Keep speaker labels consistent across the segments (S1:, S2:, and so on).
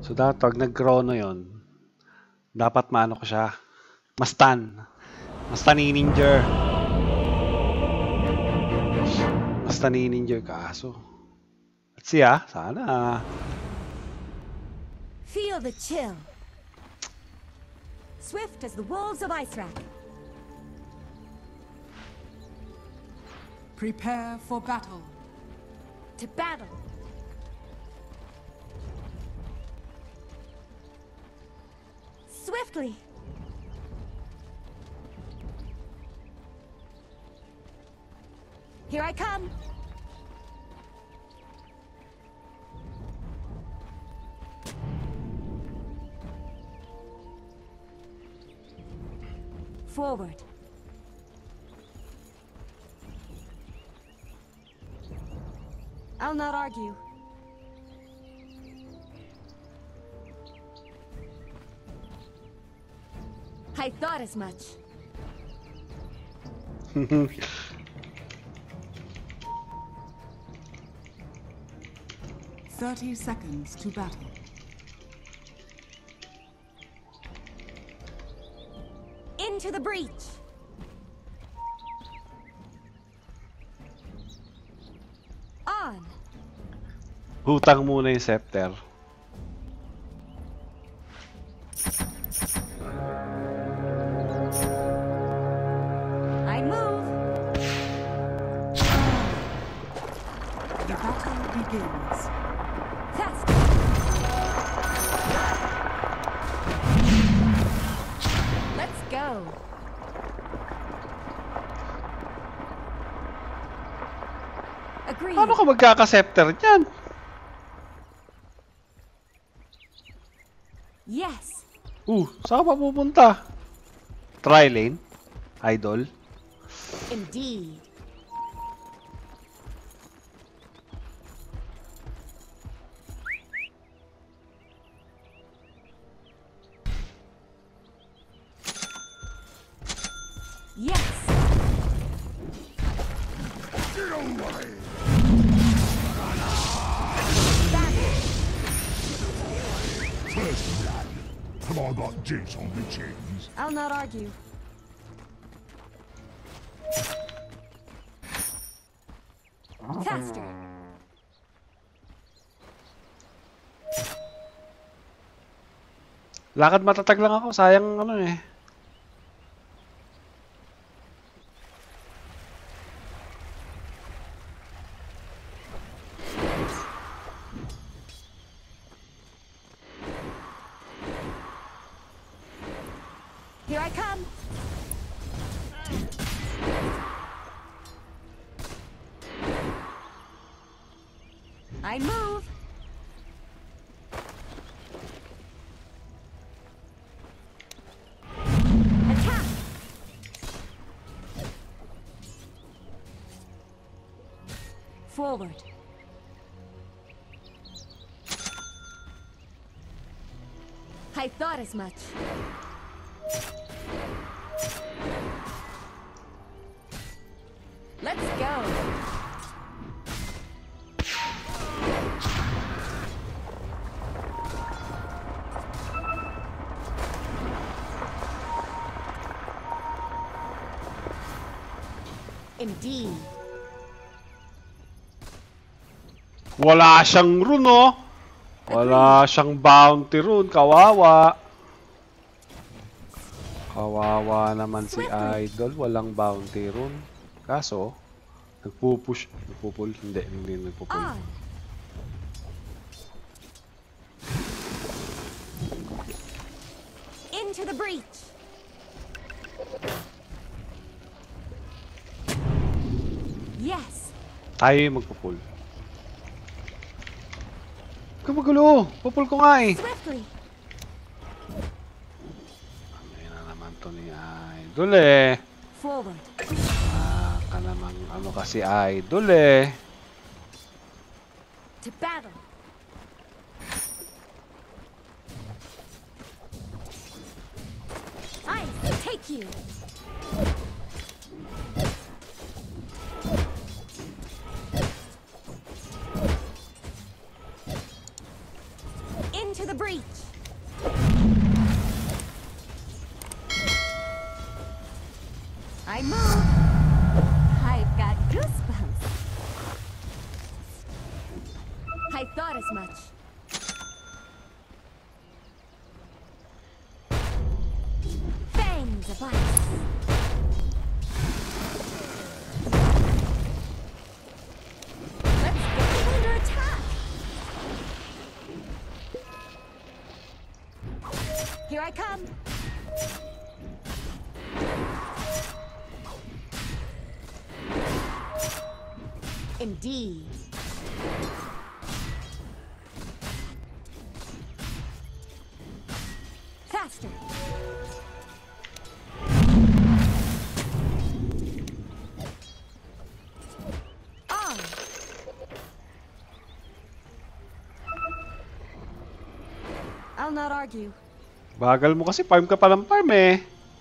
S1: So, dapat pag nag-chrono yun, dapat maano ko siya. Mastan. Mastaninninger. Mastaninninger kaso. Let's see sana.
S2: Feel the chill. Swift as the wolves of Icewrack.
S3: Prepare for battle.
S2: To battle. Swiftly. Here I come. Forward. I'll not argue. I thought as much.
S3: 30 seconds to battle.
S2: Into the breach. On.
S1: Hutang muna yung scepter.
S2: I move.
S3: The battle begins.
S2: Fast. Let's go. Agreed.
S1: Paano ka magkaka-scepter niyan?
S2: Yes.
S1: Saan ka pupunta? Tri-lane? Idol?
S2: Indeed. Yes.
S4: Get away! First blood. Have I got juice on the chins?
S2: I'll not argue. Faster.
S1: Lakad matatag lang ako. Sayang ano eh.
S2: Here I come. I move. Attack. Forward. I thought as much. Let's go. Indeed.
S1: Wala siyang rune, oh. Wala siyang bounty rune. Kawawa. Kawawa naman si Idol. Walang bounty rune. Kaso, nagpupush. Nagpupul. Hindi nagpupul.
S2: On. Into the breach. Yes.
S1: Tayo yung magpupul. Huwag ka magulo. Pupul ko nga eh.
S2: Swiftly.
S1: Ano na naman to ni Idol eh.
S2: Forward.
S1: Ka namang ano kasi Idol eh.
S2: To battle. I take you. Into the breach. I move. I've got goosebumps. I thought as much. Fangs of ice. Let's get them under attack. Here I come. Indeed. Faster. On. I'll not argue.
S1: Bagal mo kasi, farm ka pa ng farm eh.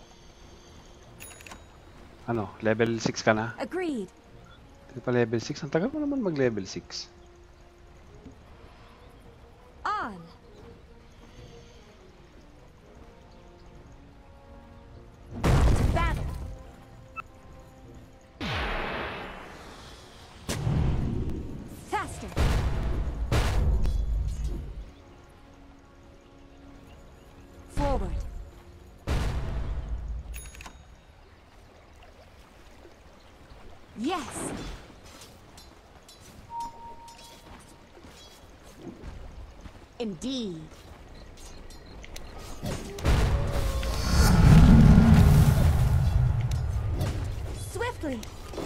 S1: Ano, level 6 ka na?
S2: Agreed.
S1: Hindi pa level 6. Ang tagal mo naman mag-level 6.
S2: On. To battle. Faster. Forward. Yes. Indeed. Swiftly.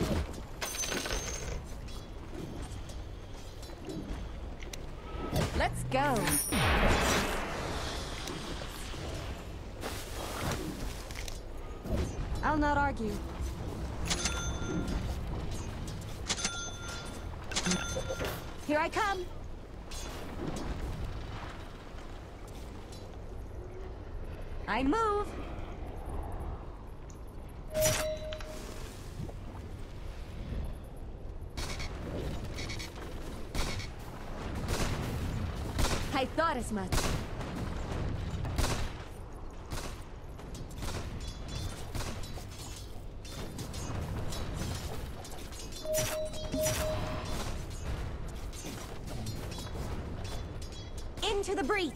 S2: Let's go. I'll not argue. Here I come. I move. I thought as much. Into the breach.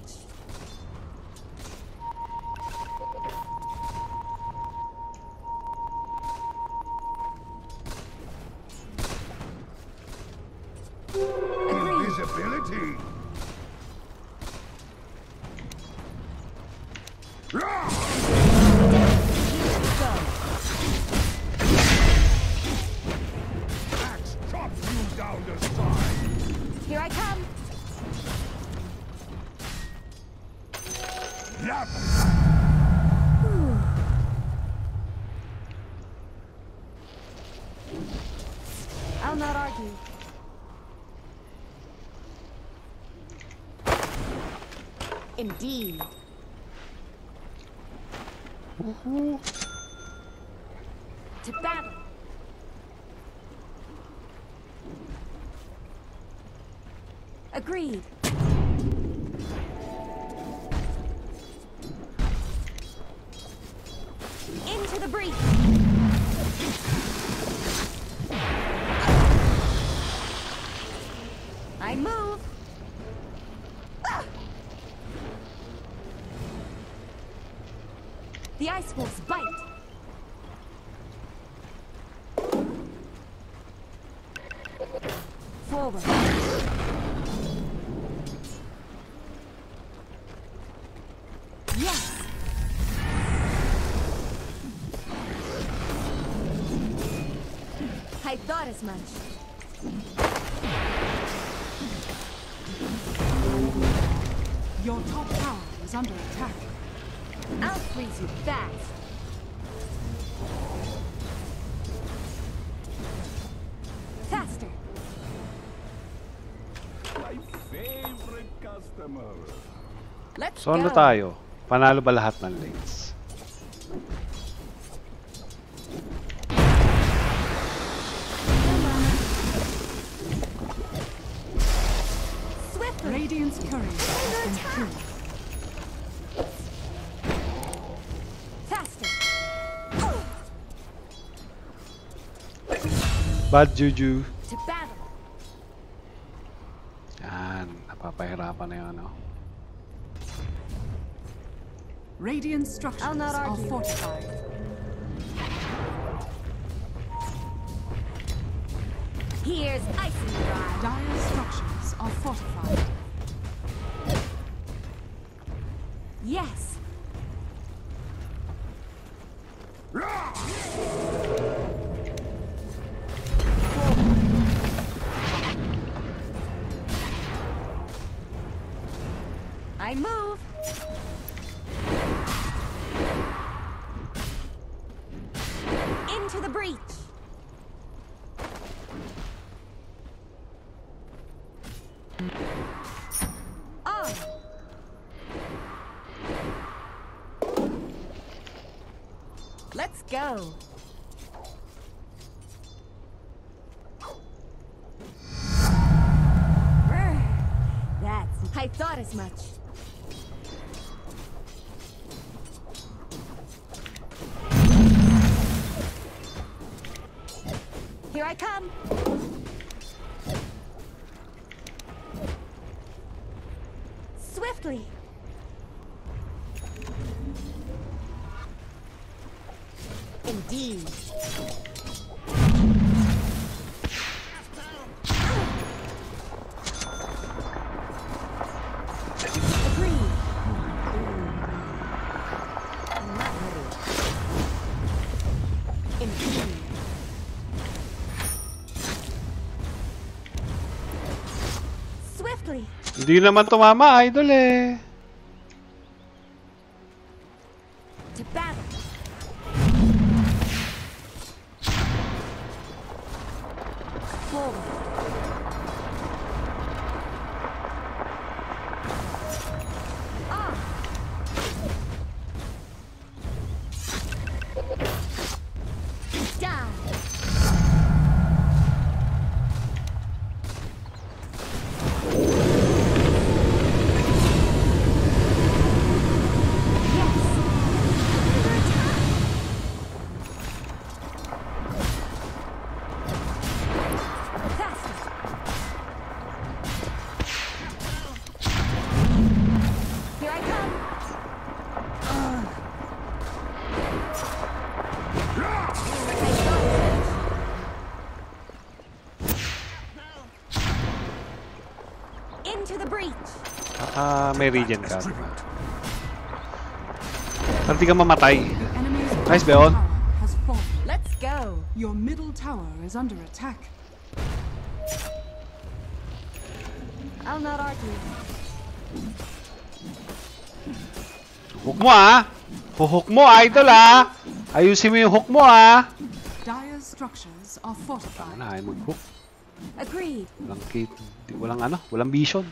S4: Invisibility. Axe chops you down the side.
S2: Here I come.
S4: Yep.
S2: I'll not argue. Indeed. To battle. Agreed. Into the breach. I move. Ah! The ice wolves bite. Forward. Yes. I thought as much.
S3: Your top tower is under attack.
S2: I'll freeze you fast. Faster.
S4: My favorite customer.
S2: Let's
S1: So ano
S2: go.
S1: tayo? Panalo ba lahat ng lanes?
S2: Swiftly.
S3: Radiant's courier has been killed.
S1: Bad juju.
S2: To battle.
S1: Yan, napapahirapan na yun, ano.
S3: Radiant structures
S2: I'll not
S3: are
S2: argue.
S3: fortified.
S2: Here's icy dry.
S3: Dire structures are fortified.
S2: Yes. I move. Into the breach. On. Let's go. Brr. That's. I thought as much. Here I come. Swiftly. Indeed. Agreed. I'm not ready. Indeed. Swiftly.
S1: Hindi naman tumama, idol eh.
S2: To battle. Forward. On. Down. Here I come. Into the breach.
S1: May regen ka, diba? Parang di ka mamatay.
S3: The enemy's
S1: Nice,
S3: bottom
S1: Beon.
S3: tower has fallen.
S2: Let's go.
S3: Your middle tower is under attack.
S2: I'll not argue.
S1: Hook mo ah! Hook mo, idol ah! Ayusin mo yung hook mo ah!
S3: Dire structures are fortified.
S1: Ano, ayaw mag-hook.
S2: Agreed.
S1: Walang kit, walang ano, walang vision.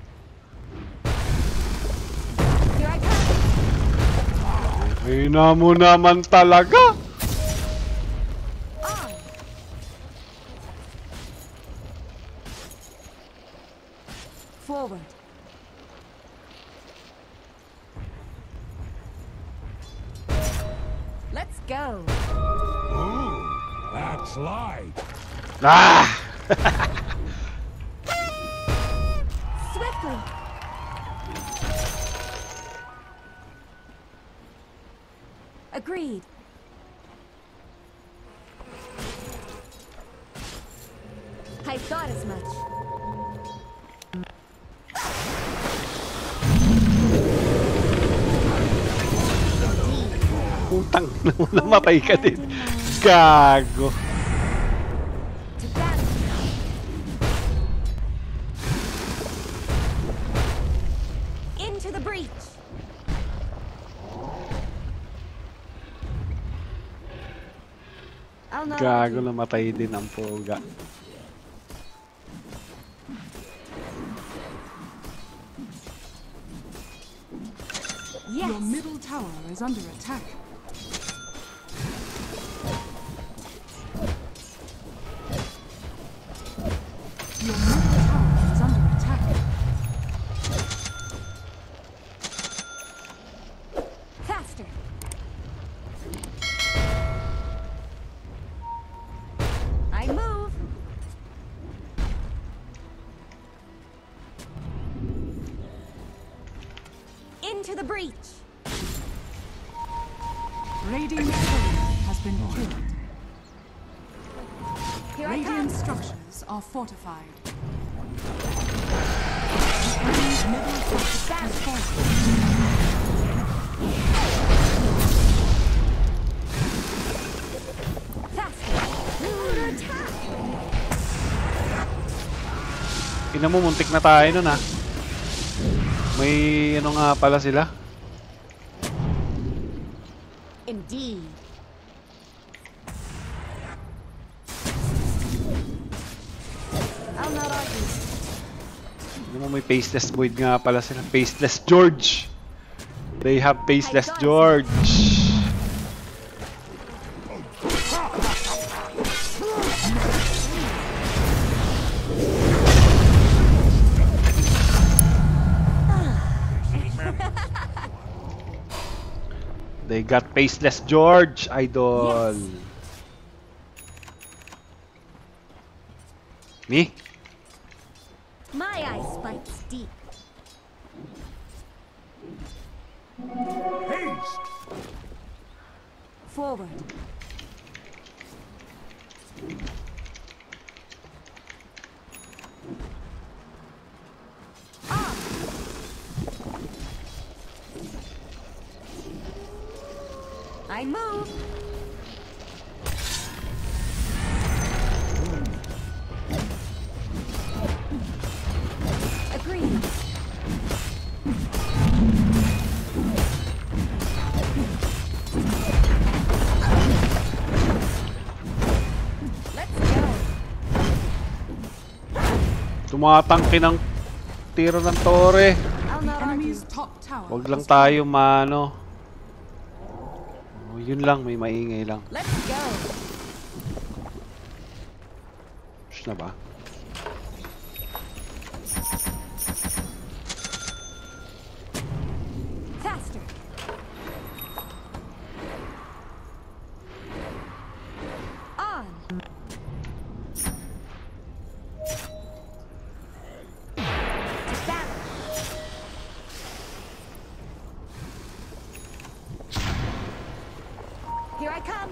S2: Here I come.
S1: Ay na mo naman talaga!
S2: On. Forward. Let's go.
S4: Ooh, that's light.
S1: Ah!
S2: Swiftly. Agreed. I thought as much.
S1: Putang, namatay ka din. Gago.
S2: To battle. Into the breach. I'll not
S1: Gago,
S2: argue.
S1: namatay din ang poga.
S2: Yes.
S3: Your middle tower is under attack. Your middle tower is under attack.
S2: Faster. I move. Into the breach.
S3: Radiant's turret has been killed.
S2: Here I come.
S3: Radiant structures are fortified. Enemy's middle tower has fallen.
S2: Faster. Under attack.
S1: Ina mo, muntik na tayo nun ah. May ano nga pala sila.
S2: Indeed. I'll not argue.
S1: Ina mo, may Faceless Void nga pala sila. Faceless George. They have Faceless George. They got Faceless George, idol.
S2: Yes.
S1: Me?
S2: My eye spikes deep.
S4: Haste!
S2: Forward. Ah. I move. Agreed. Let's go.
S1: Tumatangki ng tiro ng tore.
S2: I'll not argue.
S3: Enemy's top tower.
S1: Huwag lang tayo mano. Oh, yun lang, may maingay lang.
S2: Let's go.
S1: Push na ba?
S2: Faster. On. To battle. Here I come.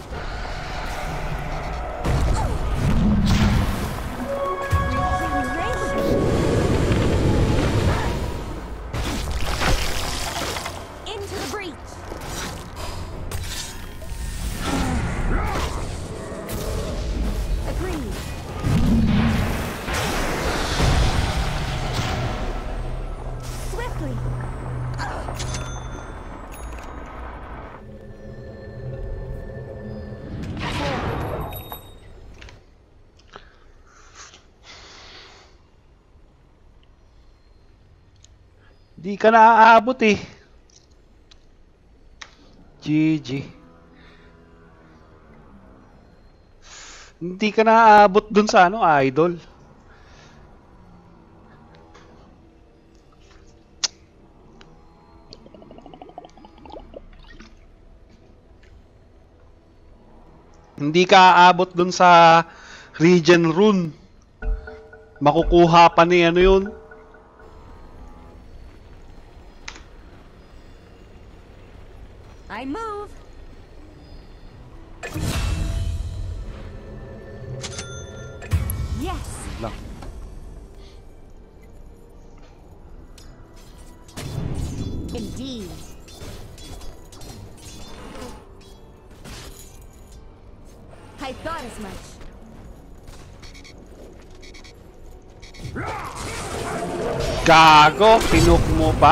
S2: Into the breach. Agreed. Swiftly.
S1: Di ka na aabot eh. GG. Hindi ka na aabot dun sa ano, idol. Hindi ka aabot dun sa Regen Rune. Makukuha pa ni ano yun.
S2: I move. Yes.
S1: Lang.
S2: Indeed. I thought as much.
S1: Gago, pinuk mo pa.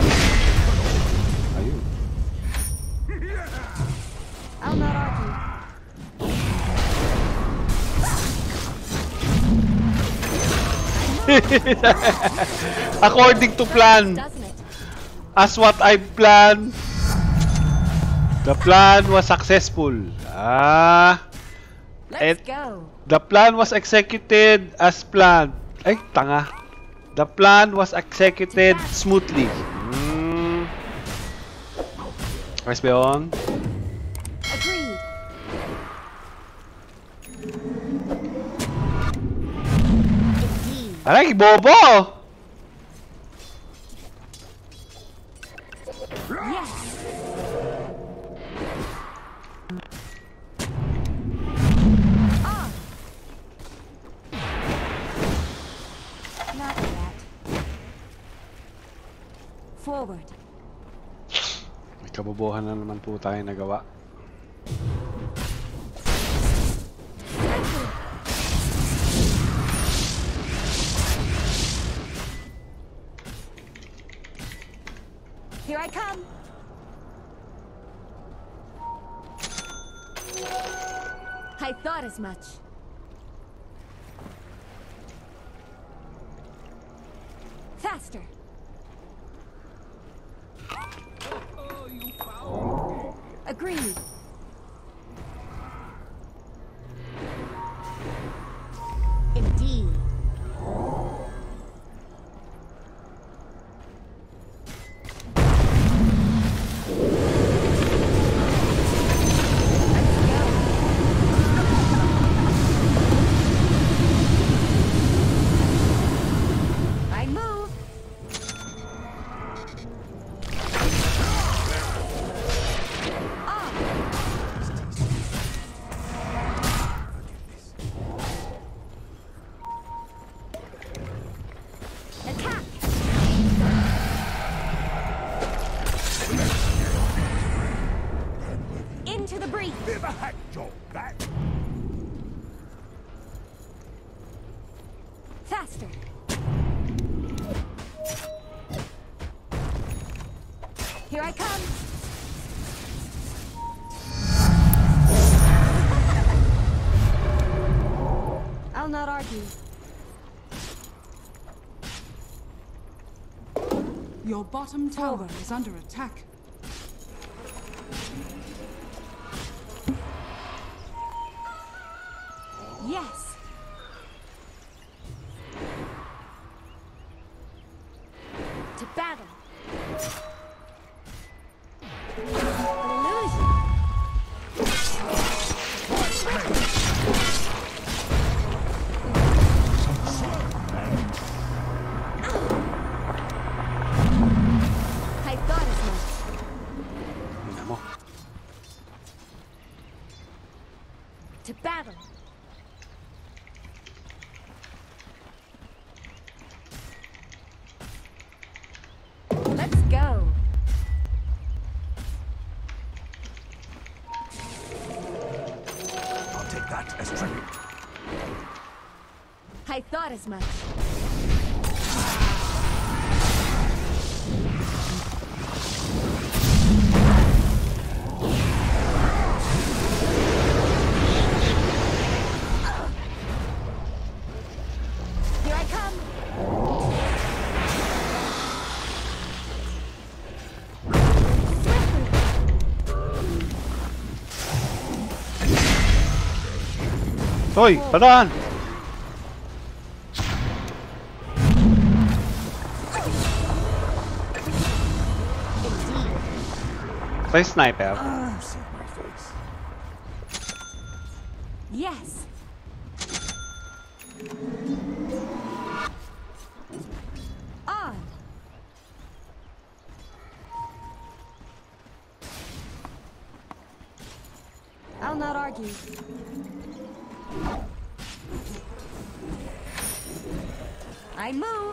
S1: Ayun.
S2: I'll not argue.
S1: According to plan,
S2: Doesn't it?
S1: as what I planned, the plan was successful.
S2: Let's go.
S1: The plan was executed as planned. Ay, tanga. The plan was executed smoothly. Ayos ba yun?
S2: Agreed. Indeed.
S1: Aray, bobo!
S2: forward.
S1: May kabobohan na naman po tayo nagawa.
S2: Here I come. I thought as much. Faster. Agreed. Indeed. I move. Attack. Into the breach.
S4: Bit of a hack job, that.
S2: Faster. Here I come. I'll not argue.
S3: Your bottom tower is under attack.
S2: Yes. To battle. Illusion. I thought as much.
S1: Tingnan mo.
S2: To battle. Let's go.
S4: I'll take that as tribute.
S2: I thought as much. Here I come.
S1: Hoy! Padaan! May sniper.
S4: You see my face.
S2: Yes. On. I'll not argue. I move.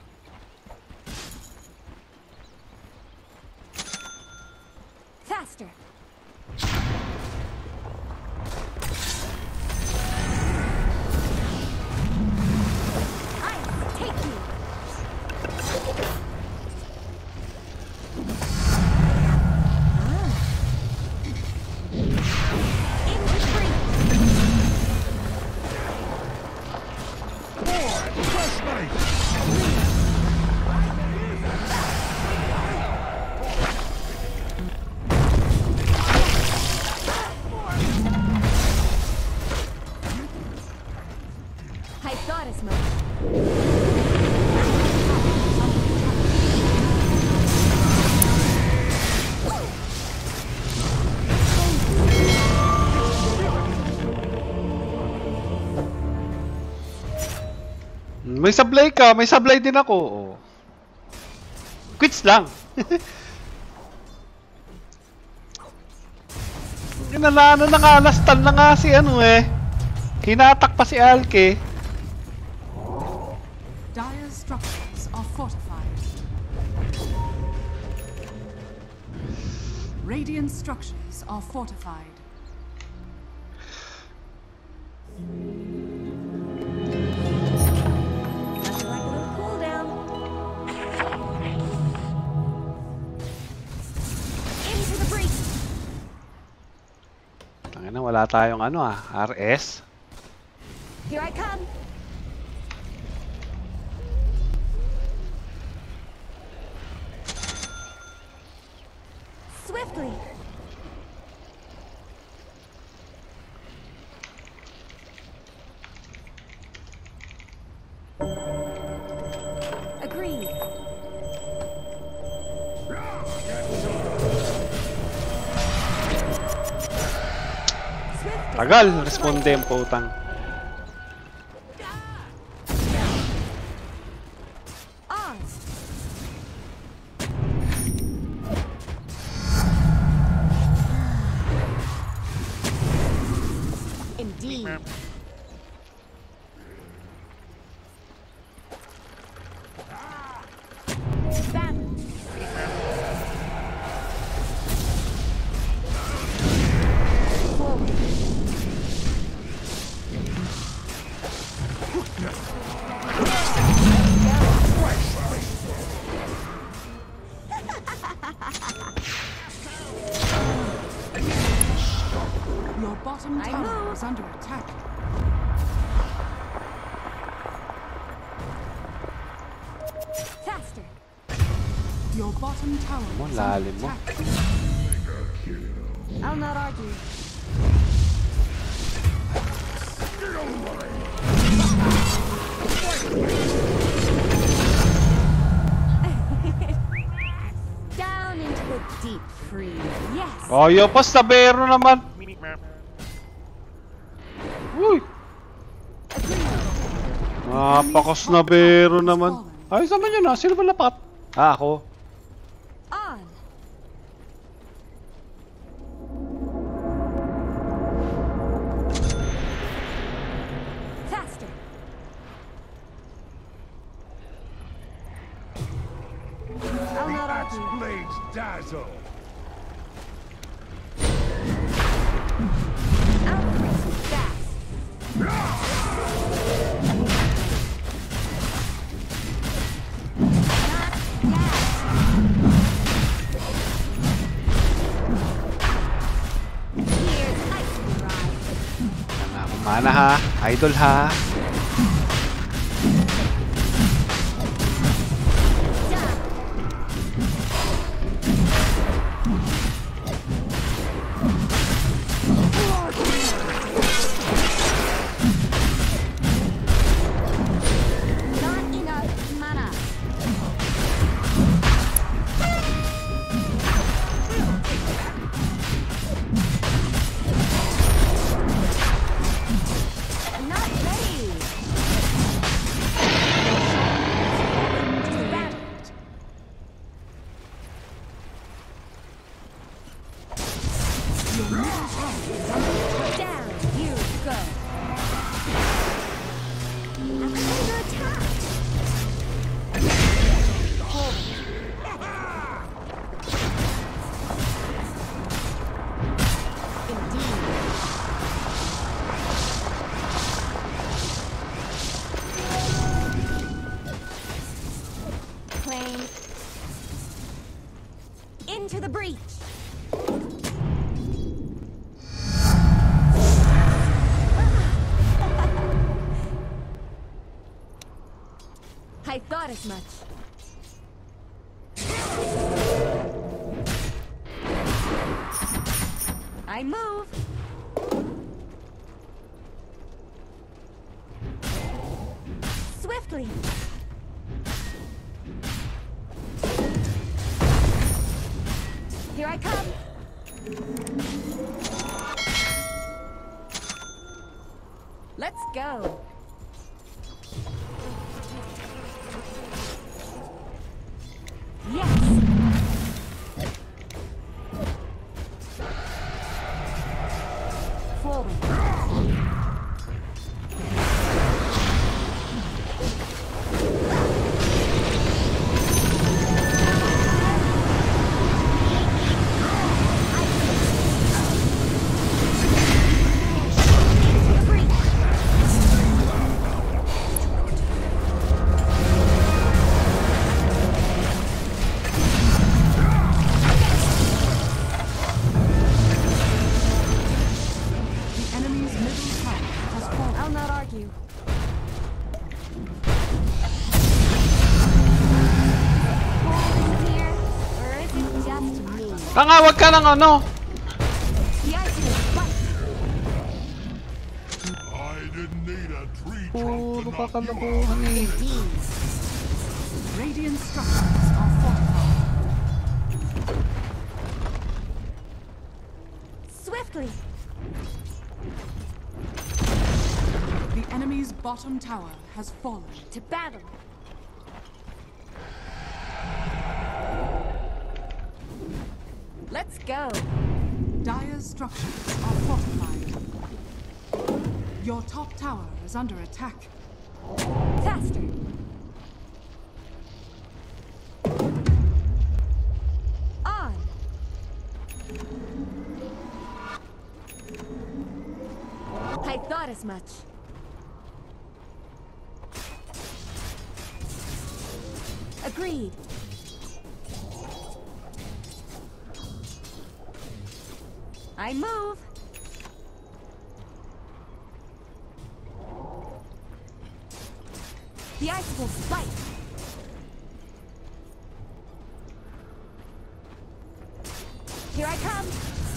S2: Faster. Ice, take you. In retreat.
S4: First mate!
S2: I thought as much.
S1: May sablay ka, may sablay din ako. Oh. Quits lang. Inalaano na nga, lastan na nga si ano eh. Hinatak pa si Alke.
S3: Dire's structures are fortified. Radiant structures are fortified.
S2: Nothing like a little cool down. Into the breach.
S1: Tangina, wala tayong ano RS.
S2: Here I come. Swiftly. Agreed. Swiftly.
S1: Tagal, responde yung putang.
S2: On. Indeed. Bam. Forward.
S3: Your bottom
S2: I
S3: tower
S2: move.
S3: is under attack.
S2: Faster.
S3: Your bottom tower
S1: Mo,
S3: is under
S1: lalim mo.
S3: attack.
S2: I'll not argue. Down into the deep freeze. Yes.
S1: Oh, yopas na bero naman. Uy, napakos na bero naman. Ayos naman yun Sino ba lapat? Ako.
S2: On. Faster. I'll not
S4: Axe
S2: argue.
S4: blades dazzle.
S2: I'll freeze you fast. Not yet. Here's ice ride.
S1: Kumana ha. Idol ha.
S2: Done. Not enough mana. Not ready. Rampage. Down you go. I'm under attack. Forward. Indeed. Plane. Into the breach. I thought as much. I move. Swiftly. Here I come. Let's go. Yes. Forward.
S1: Wag ka ng ano.
S2: The ice will bite.
S4: I didn't need a tree
S1: Puro
S4: trunk to knock you
S1: kakalabuhan eh.
S2: Indeed.
S3: Radiant structures are fortified.
S2: Swiftly.
S3: The enemy's bottom tower has fallen.
S2: To battle. Let's go.
S3: Dire's structures are fortified. Your top tower is under attack.
S2: Faster. On. I thought as much. Agreed. I move. The ice will bite. Here I come.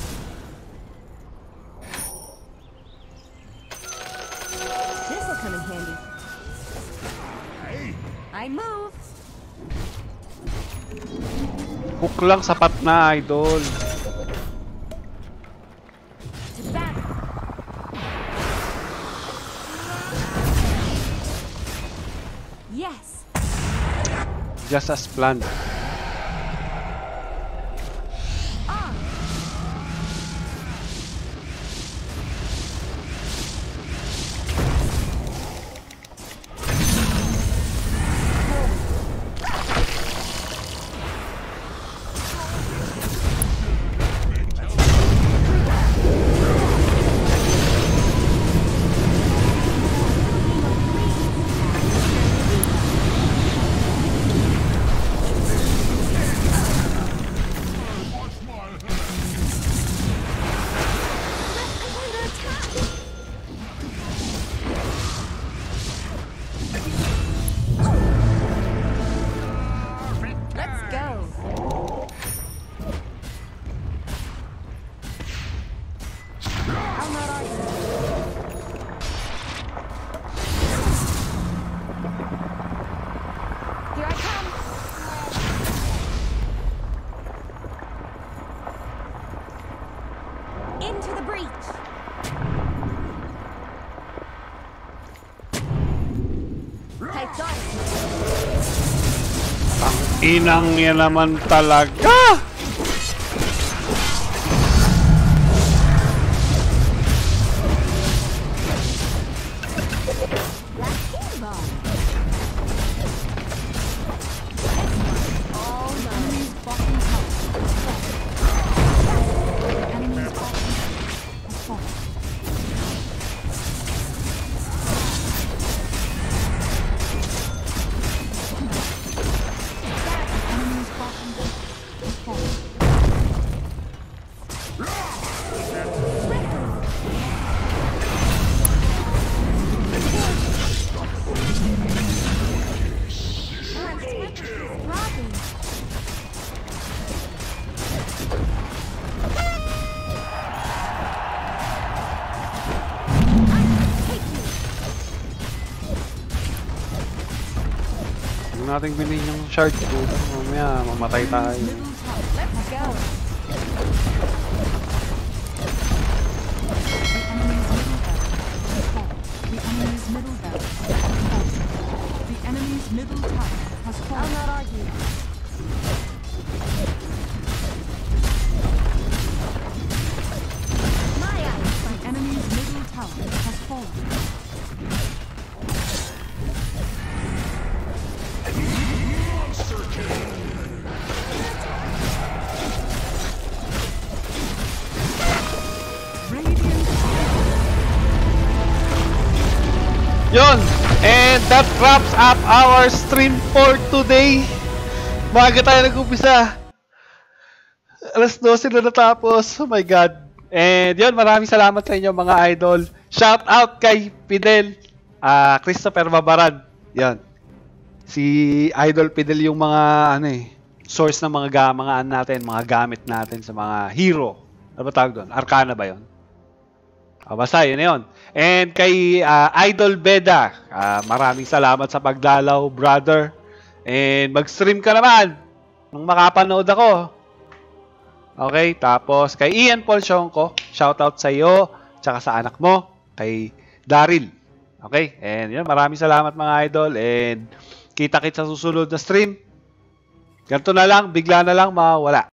S2: This'll come in handy.
S4: Hey,
S2: I move.
S1: Hook lang sapat na, idol.
S2: To battle. Yes.
S1: Just as planned.
S2: On.
S4: watch my hand.
S2: I'm under attack. Let's go. I'll not argue. Here I come. Into the breach. I thought as much.
S1: Inang yan naman talaga.
S2: Black cannonball. All mine.
S3: Enemy's bottom tower has fallen. Enemy's bottom tower has fallen. Enemy's bottom tower has fallen.
S2: Robbing.
S1: Huwag nating bilhin yung shard ko. Mamaya, mamatay tayo.
S3: Middle tower
S2: Let's go.
S3: The enemy's middle barracks has fallen. The enemy's middle tower has
S2: I'll
S3: fallen.
S2: not argue. My eyes.
S3: The enemy's middle tower has fallen. Radiant
S1: Yon! And that wraps up our stream for today. Maaga tayo nag-umpisa. Alas 12 na natapos. Oh my God. And yun, maraming salamat sa inyo mga idol. Shout out kay Fidel, Christopher Babaran. Yan. Si Idol Fidel yung mga source ng mga natin, mga gamit natin sa mga hero. Ano ba tawag doon? Arcana ba yun? Basta, yun na yun. And kay Idol Beda, maraming salamat sa pagdalaw, brother. And mag-stream ka naman nung makapanood ako. Okay, tapos kay Ian Paul Sionco, shoutout sa iyo, tsaka sa anak mo, kay Daryl. Okay, and yun, maraming salamat mga idol. And kita-kits sa susunod na stream. Ganito na lang, bigla na lang mawala.